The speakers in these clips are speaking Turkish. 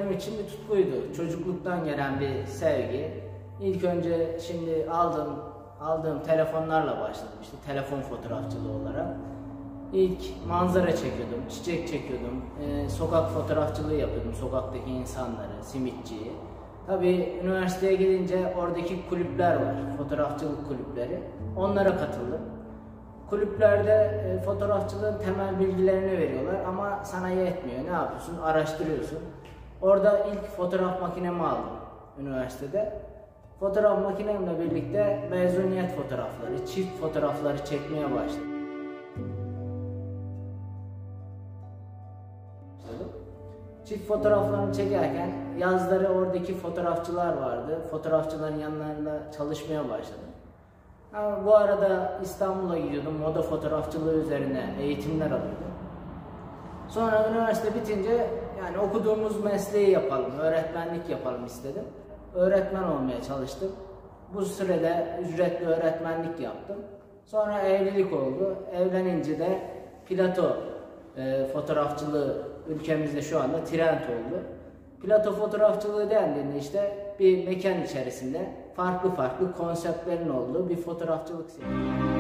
benim için bir tutkuydu. Çocukluktan gelen bir sevgi. İlk önce şimdi aldığım telefonlarla başladım, işte telefon fotoğrafçılığı olarak. İlk manzara çekiyordum, çiçek çekiyordum, sokak fotoğrafçılığı yapıyordum, sokaktaki insanları, simitçiyi. Tabii üniversiteye gidince oradaki kulüpler var, fotoğrafçılık kulüpleri. Onlara katıldım. Kulüplerde fotoğrafçılığın temel bilgilerini veriyorlar ama sana yetmiyor. Ne yapıyorsun? Araştırıyorsun. Orada ilk fotoğraf makinemi aldım üniversitede. Fotoğraf makinemle birlikte mezuniyet fotoğrafları, çift fotoğrafları çekmeye başladım. Çift fotoğraflarını çekerken yazları oradaki fotoğrafçılar vardı. Fotoğrafçıların yanlarında çalışmaya başladım. Ama bu arada İstanbul'a gidiyordum. Moda fotoğrafçılığı üzerine eğitimler alıyordum. Sonra üniversite bitince yani okuduğumuz mesleği yapalım, öğretmenlik yapalım istedim. Öğretmen olmaya çalıştım. Bu sürede ücretli öğretmenlik yaptım. Sonra evlilik oldu. Evlenince de plato fotoğrafçılığı ülkemizde şu anda trend oldu. Plato fotoğrafçılığı dendiğinde işte bir mekan içerisinde farklı konseptlerin olduğu bir fotoğrafçılık serisi.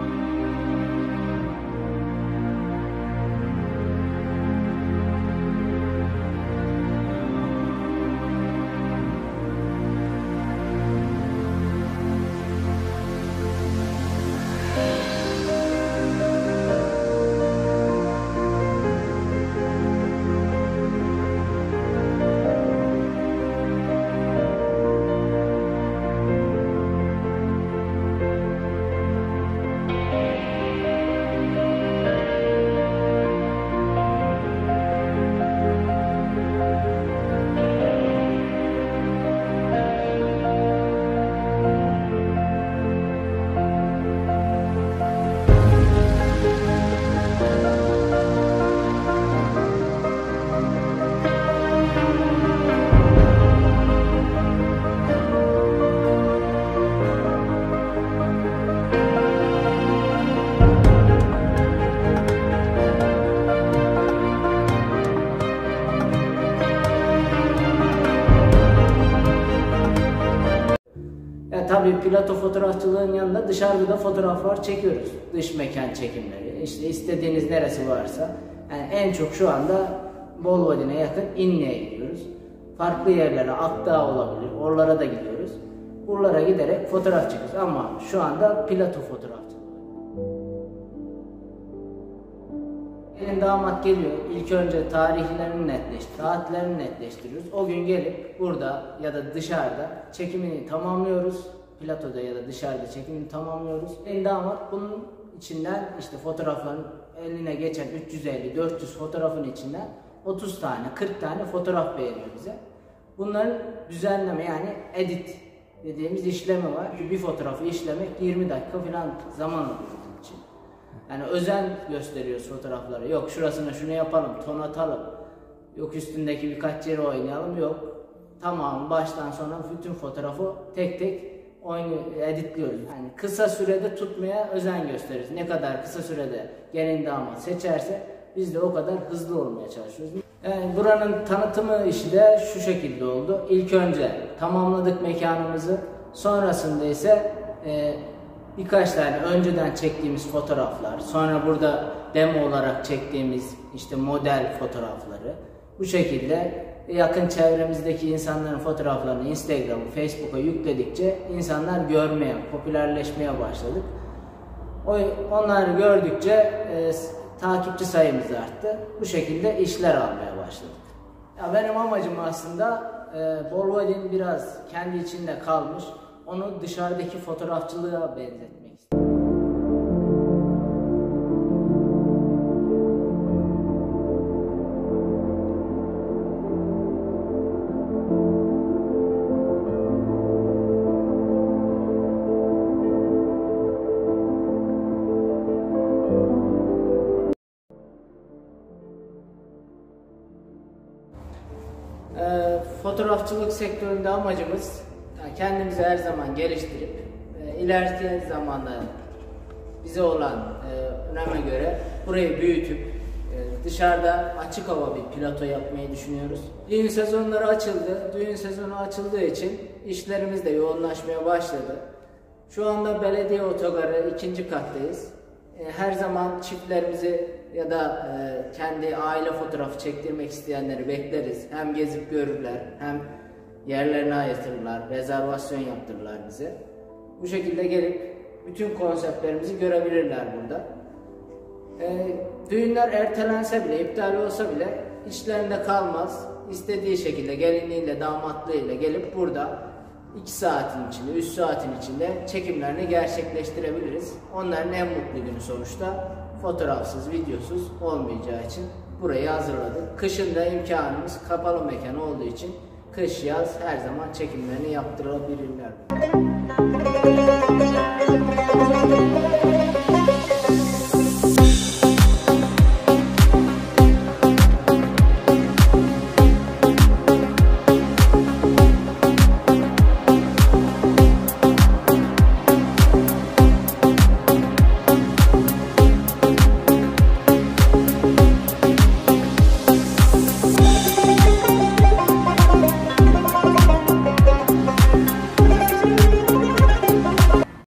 Tabii plato fotoğrafçılığın yanında dışarıda da fotoğraflar çekiyoruz. Dış mekan çekimleri, işte istediğiniz neresi varsa. Yani en çok şu anda Bolvadin'e yakın İnne'ye gidiyoruz. Farklı yerlere, Akdağ olabilir, oralara da gidiyoruz. Buralara giderek fotoğraf çekiyoruz ama şu anda plato fotoğrafçılığı. Gelin damat geliyor, ilk önce saatlerini netleştiriyoruz. O gün gelip burada ya da dışarıda çekimini tamamlıyoruz. Platoda ya da dışarıda çekimini tamamlıyoruz. Gelin damat bunun içinden işte fotoğrafların eline geçen 350-400 fotoğrafın içinden 30 tane, 40 tane fotoğraf beğeniyor bize. Bunların düzenleme yani edit dediğimiz işlemi var. Bir fotoğrafı işlemek 20 dakika falan zaman alıyor bizim için. Yani özen gösteriyoruz fotoğraflara. Yok şurasına şunu yapalım, ton atalım. Yok üstündeki birkaç yeri oynayalım. Yok. Tamam baştan sona bütün fotoğrafı tek tek editliyoruz. Yani kısa sürede tutmaya özen gösteriyoruz. Ne kadar kısa sürede gelin damat seçerse biz de o kadar hızlı olmaya çalışıyoruz. Yani buranın tanıtımı işi de şu şekilde oldu. İlk önce tamamladık mekanımızı. Sonrasında ise birkaç tane önceden çektiğimiz fotoğraflar, sonra burada demo olarak çektiğimiz işte model fotoğrafları. Bu şekilde yakın çevremizdeki insanların fotoğraflarını Instagram'a, Facebook'a yükledikçe insanlar görmeye, popülerleşmeye başladık. Onları gördükçe takipçi sayımız arttı. Bu şekilde işler almaya başladık. Ya benim amacım aslında Bolvadin biraz kendi içinde kalmış. Onu dışarıdaki fotoğrafçılığa benzetmek istedim. Fotoğrafçılık sektöründe amacımız kendimizi her zaman geliştirip ileriki zamanda bize olan öneme göre burayı büyütüp Dışarıda açık hava bir plato yapmayı düşünüyoruz. Düğün sezonları açıldı. Düğün sezonu açıldığı için işlerimiz de yoğunlaşmaya başladı. Şu anda belediye otogarı 2. kattayız. Her zaman çiftlerimizi ya da kendi aile fotoğrafı çektirmek isteyenleri bekleriz. Hem gezip görürler, hem yerlerini ayırtırlar, rezervasyon yaptırırlar bize. Bu şekilde gelip bütün konseptlerimizi görebilirler burada. Düğünler ertelense bile, iptal olsa bile işlerinde kalmaz. İstediği şekilde gelinliğiyle, damatlığıyla gelip burada 2 saatin içinde, 3 saatin içinde çekimlerini gerçekleştirebiliriz. Onların en mutlu günü sonuçta fotoğrafsız, videosuz olmayacağı için burayı hazırladık. Kışın da imkanımız kapalı mekan olduğu için kış yaz her zaman çekimlerini yaptırabilirler.